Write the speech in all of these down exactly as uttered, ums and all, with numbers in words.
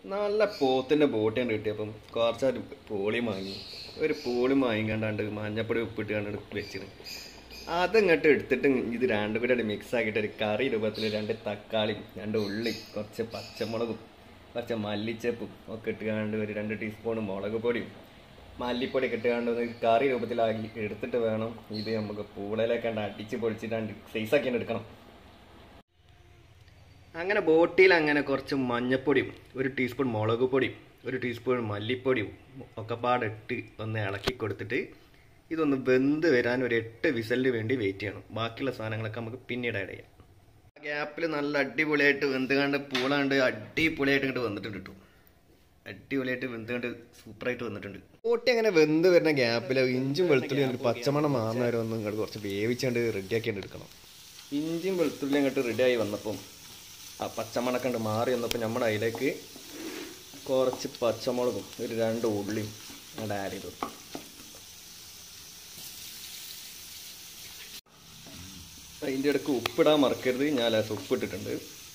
നല്ല പോത്തിൻ്റെ ബോട്ടിയാണ് കിട്ടിയപ്പം കുറച്ചൊരു പോളി വാങ്ങി ഒരു പോളി വാങ്ങിക്കണ്ടാണ്ട് മഞ്ഞപ്പൊടി ഉപ്പിട്ട് കണ്ട് വെച്ചിട്ട് അതങ്ങോട്ട് എടുത്തിട്ട് ഇത് രണ്ടും കൂടെ മിക്സ് ആക്കിയിട്ട് ഒരു കറി രൂപത്തിൽ രണ്ട് തക്കാളിയും രണ്ട് ഉള്ളി കുറച്ച് പച്ചമുളകും കുറച്ച് മല്ലിച്ചപ്പും ഒക്കെ ഇട്ടുകാണ്ട് ഒരു രണ്ട് ടീസ്പൂൺ മുളക് പൊടിയും മല്ലിപ്പൊടി ഇട്ടുകാണ്ട് ഒരു കറി രൂപത്തിലാക്കി എടുത്തിട്ട് വേണം ഇത് നമുക്ക് പൂളയിലേക്ക് കണ്ട് അടിച്ച് പൊടിച്ചിട്ടാണ്ട് സൈസാക്കി എടുക്കണം. അങ്ങനെ ബോട്ടിയിൽ അങ്ങനെ കുറച്ച് മഞ്ഞപ്പൊടിയും ഒരു ടീസ്പൂൺ മുളക് പൊടിയും ഒരു ടീസ്പൂൺ മല്ലിപ്പൊടിയും ഒക്കെ പാടിട്ട് ഒന്ന് ഇളക്കി കൊടുത്തിട്ട് ഇതൊന്ന് വെന്ത് വരാൻ ഒരു എട്ട് വിസലിന് വേണ്ടി വെയിറ്റ് ചെയ്യണം. ബാക്കിയുള്ള സാധനങ്ങളൊക്കെ നമുക്ക് പിന്നീട് ആഡ് ചെയ്യാം. ഗ്യാപ്പിൽ നല്ല അടിപൊളിയായിട്ട് വെന്ത് കണ്ട് പൂളാണ്ട് അടിപൊളിയായിട്ട് ഇങ്ങോട്ട് വന്നിട്ടുണ്ട് കേട്ടോ. അടിപൊളിയായിട്ട് വെന്ത് കണ്ട് സൂപ്പറായിട്ട് വന്നിട്ടുണ്ട്. ബോട്ടി അങ്ങനെ വെന്ത് വരുന്ന ഗ്യാപ്പിൽ ഇഞ്ചും വെളുത്തുള്ളി ഒരു പച്ചമണം മാറുന്നവരെ ഒന്ന് ഇങ്ങോട്ട് കുറച്ച് വേവിച്ചാണ്ട് റെഡിയാക്കിയാണ്ട് എടുക്കണം. ഇഞ്ചും വെളുത്തുള്ളി അങ്ങോട്ട് റെഡിയായി വന്നപ്പം ആ പച്ചമണക്ക കണ്ട് മാറി വന്നപ്പോൾ നമ്മൾ അതിലേക്ക് കുറച്ച് പച്ചമുളകും ഒരു രണ്ട് ഉള്ളിയും അങ്ങോട്ട് ആഡ് ചെയ്തു. അതിൻ്റെ ഇടയ്ക്ക് ഉപ്പിടാൻ മറക്കരുത്. ഞാൻ ലേശം ഉപ്പിട്ടിട്ടുണ്ട്.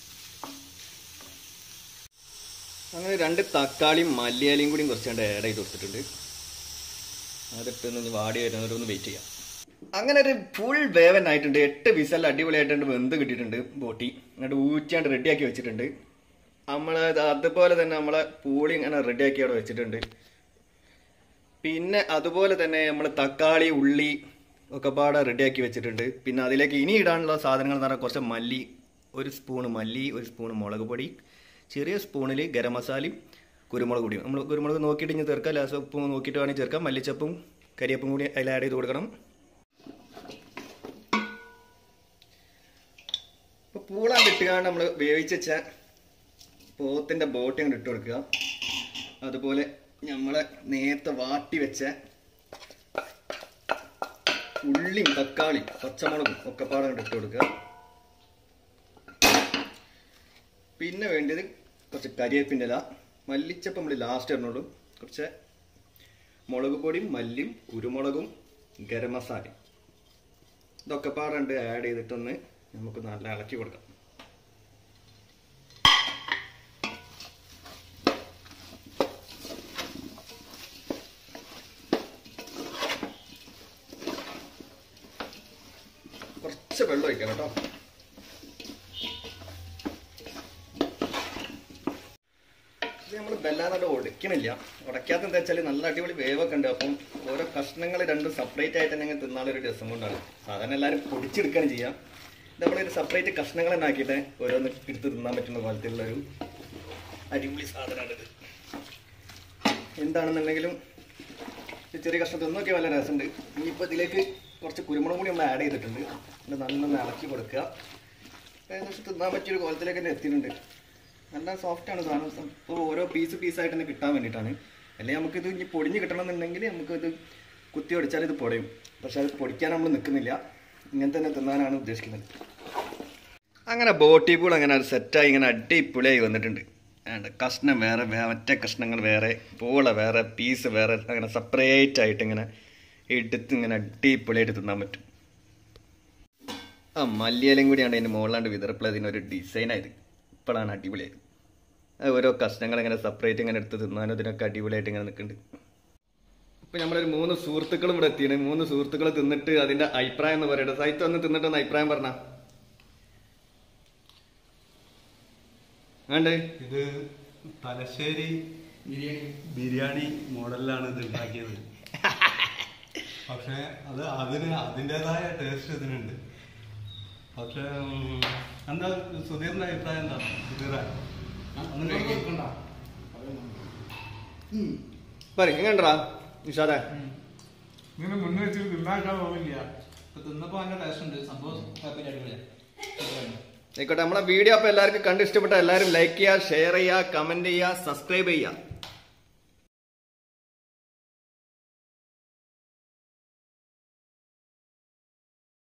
അങ്ങനെ രണ്ട് തക്കാളിയും മല്ലിയിലയും കൂടിയും കുറച്ചുകൊണ്ട് ആഡ് ചെയ്ത് കൊടുത്തിട്ടുണ്ട്. അതിട്ടൊന്ന് വാടി വരുന്നവരൊന്ന് വെയിറ്റ് ചെയ്യാം. അങ്ങനെ ഒരു ഫുൾ വേവൻ ആയിട്ടുണ്ട്. എട്ട് വിസൽ അടിപൊളിയായിട്ടുണ്ട് വെന്ത് കിട്ടിയിട്ടുണ്ട്. ബോട്ടി എന്നിട്ട് ഊറ്റാണ്ട് റെഡിയാക്കി വെച്ചിട്ടുണ്ട്. നമ്മൾ അതുപോലെ തന്നെ നമ്മളെ പൂളി ഇങ്ങനെ റെഡിയാക്കി അവിടെ വെച്ചിട്ടുണ്ട്. പിന്നെ അതുപോലെ തന്നെ നമ്മൾ തക്കാളി ഉള്ളി ഒക്കെ പാടെ റെഡിയാക്കി വെച്ചിട്ടുണ്ട്. പിന്നെ അതിലേക്ക് ഇനി ഇടാനുള്ള സാധനങ്ങൾ എന്ന് പറഞ്ഞാൽ കുറച്ച് മല്ലി, ഒരു സ്പൂണ് മല്ലി, ഒരു സ്പൂണ് മുളക് പൊടി, ചെറിയ സ്പൂണിൽ ഗരം മസാലയും കുരുമുളക് പൊടിയും. നമ്മൾ കുരുമുളക് നോക്കിയിട്ട് ഇനി ചേർക്കാം. ലേശം ഉപ്പും നോക്കിയിട്ട് വേണമെങ്കിൽ ചേർക്കാം. മല്ലിച്ചപ്പും കരിയപ്പും കൂടി അതിൽ ആഡ് ചെയ്ത് കൊടുക്കണം. ഇപ്പോൾ പൂളാൻ ഇട്ടുകാണ്ട് നമ്മൾ വേവിച്ച് വെച്ച പോത്തിൻ്റെ ബോട്ടി അങ്ങോട്ട് ഇട്ട് കൊടുക്കുക. അതുപോലെ നമ്മൾ നേരത്തെ വാട്ടി വെച്ച ഉള്ളിയും തക്കാളി പച്ചമുളകും ഒക്കെ പാടെ ഇട്ട് കൊടുക്കുക. പിന്നെ വേണ്ടത് കുറച്ച് കരിവേപ്പിൻ്റെ ഇല, മല്ലിച്ചപ്പം നമ്മൾ ലാസ്റ്റ് ഇടണുള്ളൂ. കുറച്ച് മുളക് പൊടിയും മല്ലിയും കുരുമുളകും ഗരം മസാലയും ഇതൊക്കെ പാടുണ്ട് ആഡ് ചെയ്തിട്ടൊന്ന് നമുക്ക് നല്ല ഇളക്കി കൊടുക്കാം. കുറച്ച് വെള്ളം ഒഴിക്കണം കേട്ടോ. ഇത് നമ്മൾ ബെല്ലാതെ ഉടയ്ക്കണില്ല. ഉടയ്ക്കാത്ത എന്താ വെച്ചാൽ നല്ല അടിപൊളി വേവൊക്കെ ഉണ്ട്. അപ്പം ഓരോ കഷ്ണങ്ങൾ രണ്ടും സെപ്പറേറ്റ് ആയിട്ട് തന്നെ തിന്നാളൊരു രസം കൊണ്ടാണ്. സാധാരണ എല്ലാവരും പൊടിച്ചെടുക്കുകയാണ് ചെയ്യാം. ഇത് നമ്മളൊരു സെപ്പറേറ്റ് കഷ്ണങ്ങൾ തന്നെ ആക്കിയിട്ട് ഓരോന്ന് എടുത്ത് തിന്നാൻ പറ്റുന്ന പോലത്തുള്ളൊരു അടിപൊളി സാധനമാണിത്. എന്താണെന്നുണ്ടെങ്കിലും ചെറിയ കഷ്ണം തിന്നൊക്കെ നല്ല രസമുണ്ട്. ഇനിയിപ്പോൾ ഇതിലേക്ക് കുറച്ച് കുരുമുളക് കൂടി നമ്മൾ ആഡ് ചെയ്തിട്ടുണ്ട്. അത് നല്ലൊന്ന് ഇളക്കി കൊടുക്കുക. ഏകദേശം തിന്നാൻ പറ്റിയൊരു കോലത്തിലേക്ക് തന്നെ എത്തിയിട്ടുണ്ട്. നല്ല സോഫ്റ്റാണ് സാധനം. ഇപ്പോൾ ഓരോ പീസ് പീസായിട്ട് തന്നെ കിട്ടാൻ വേണ്ടിയിട്ടാണ്. അല്ലെങ്കിൽ നമുക്കിത് ഇനി പൊടിഞ്ഞ് കിട്ടണമെന്നുണ്ടെങ്കിൽ നമുക്കിത് കുത്തി ഒടിച്ചാൽ ഇത് പൊടയും. പക്ഷെ അത് പൊടിക്കാൻ നമ്മൾ നിൽക്കുന്നില്ല. ഇങ്ങനെ തന്നെ തിന്നാനാണ് ഉദ്ദേശിക്കുന്നത്. അങ്ങനെ ബോട്ടി പൂൾ അങ്ങനെ അത് സെറ്റായി ഇങ്ങനെ അടിപൊളിയായി വന്നിട്ടുണ്ട്. ആണ്ട് കഷ്ണം വേറെ, മറ്റേ കഷ്ണങ്ങൾ വേറെ, പൂള വേറെ, പീസ് വേറെ, അങ്ങനെ സെപ്പറേറ്റ് ആയിട്ട് ഇങ്ങനെ എടുത്ത് ഇങ്ങനെ അടിപൊളിയായിട്ട് തിന്നാൻ പറ്റും. ആ മല്ലിയിലയും കൂടിയാണ് അതിൻ്റെ മുകളിലാണ്ട് വിതറപ്പോൾ അതിനൊരു ഡിസൈനായത്. ഇപ്പോഴാണ് അടിപൊളിയായത്. ഓരോ കഷ്ണങ്ങൾ ഇങ്ങനെ സെപ്പറേറ്റ് ഇങ്ങനെ എടുത്ത് തിന്നാനും ഇതിനൊക്കെ അടിപൊളിയായിട്ട് ഇങ്ങനെ നിൽക്കുന്നുണ്ട്. ഇപ്പം നമ്മളൊരു മൂന്ന് സുഹൃത്തുക്കളും ഇവിടെ എത്തിയാണ്. മൂന്ന് സുഹൃത്തുക്കൾ തിന്നിട്ട് അതിൻ്റെ അഭിപ്രായം എന്ന് പറയട്ടെ. സൈറ്റ് വന്ന് തിന്നിട്ടൊന്ന് അഭിപ്രായം പറഞ്ഞ വേണ്ടേ. ഇത് തലശ്ശേരി ബിരിയാണി മോഡലിലാണ് ഇത് ഉണ്ടാക്കിയത്. പക്ഷെ അത് അതിന് അതിൻ്റെതായ ടേസ്റ്റ് ഇതിനുണ്ട്. പക്ഷെ എന്താ സുധീറിന്റെ അഭിപ്രായം എന്താ? സുധീറ എങ്ങനെണ്ടാ നിഷാദേ? ഇങ്ങനെ മുന്നേ വെച്ചിട്ട് തിന്നാക്കാൻ പോവില്ല. തിന്നപ്പോ നല്ല ടേസ്റ്റ് ഉണ്ട്. സംഭവം ആയിക്കോട്ടെ. നമ്മളെ വീഡിയോ അപ്പോൾ എല്ലാവർക്കും കണ്ട് ഇഷ്ടപ്പെട്ട എല്ലാവരും ലൈക്ക് ചെയ്യുക, ഷെയർ ചെയ്യുക, കമന്റ് ചെയ്യുക, സബ്സ്ക്രൈബ് ചെയ്യുക.